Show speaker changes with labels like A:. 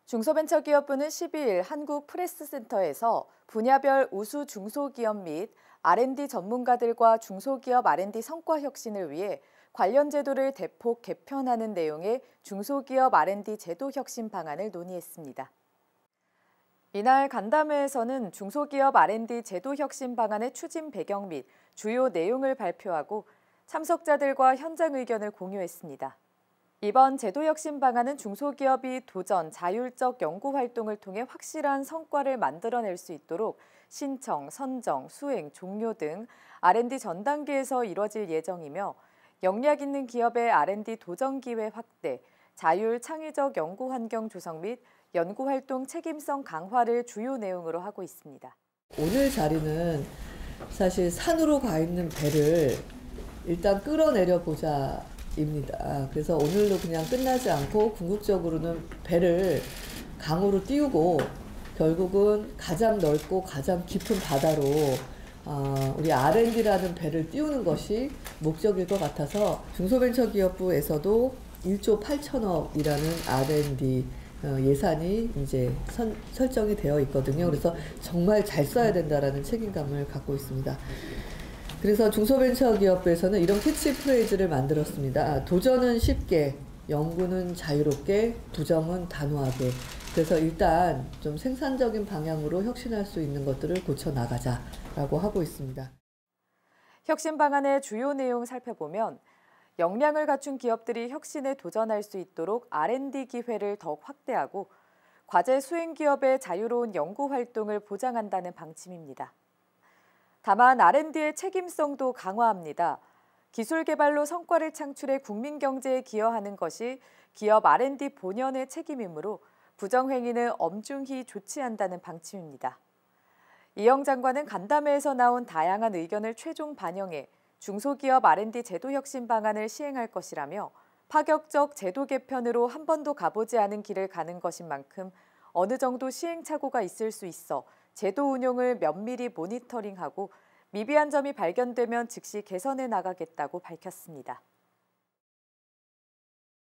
A: 중소벤처기업부는 12일 한국프레스센터에서 분야별 우수 중소기업 및 R&D 전문가들과 중소기업 R&D 성과 혁신을 위해 관련 제도를 대폭 개편하는 내용의 중소기업 R&D 제도 혁신 방안을 논의했습니다. 이날 간담회에서는 중소기업 R&D 제도 혁신 방안의 추진 배경 및 주요 내용을 발표하고 참석자들과 현장 의견을 공유했습니다. 이번 제도 혁신 방안은 중소기업이 도전, 자율적 연구 활동을 통해 확실한 성과를 만들어낼 수 있도록 신청, 선정, 수행, 종료 등 R&D 전 단계에서 이뤄질 예정이며 역량 있는 기업의 R&D 도전 기회 확대, 자율 창의적 연구 환경 조성 및 연구 활동 책임성 강화를 주요 내용으로 하고 있습니다.
B: 오늘 자리는 사실 산으로 가 있는 배를 일단 끌어내려 보자 입니다. 그래서 오늘도 그냥 끝나지 않고 궁극적으로는 배를 강으로 띄우고 결국은 가장 넓고 가장 깊은 바다로 우리 R&D라는 배를 띄우는 것이 목적일 것 같아서 중소벤처기업부에서도 1조 8천억이라는 R&D 예산이 이제 설정이 되어 있거든요. 그래서 정말 잘 써야 된다라는 책임감을 갖고 있습니다. 그래서 중소벤처기업부에서는 이런 캐치프레이즈를 만들었습니다. 도전은 쉽게, 연구는 자유롭게, 부정은 단호하게. 그래서 일단 좀 생산적인 방향으로 혁신할 수 있는 것들을 고쳐 나가자라고 하고 있습니다.
A: 혁신 방안의 주요 내용 살펴보면 역량을 갖춘 기업들이 혁신에 도전할 수 있도록 R&D 기회를 더욱 확대하고 과제 수행 기업의 자유로운 연구 활동을 보장한다는 방침입니다. 다만 R&D의 책임성도 강화합니다. 기술 개발로 성과를 창출해 국민 경제에 기여하는 것이 기업 R&D 본연의 책임이므로 부정행위는 엄중히 조치한다는 방침입니다. 이영 장관은 간담회에서 나온 다양한 의견을 최종 반영해 중소기업 R&D 제도 혁신 방안을 시행할 것이라며 파격적 제도 개편으로 한 번도 가보지 않은 길을 가는 것인 만큼 어느 정도 시행착오가 있을 수 있어 제도 운용을 면밀히 모니터링하고 미비한 점이 발견되면 즉시 개선해 나가겠다고 밝혔습니다.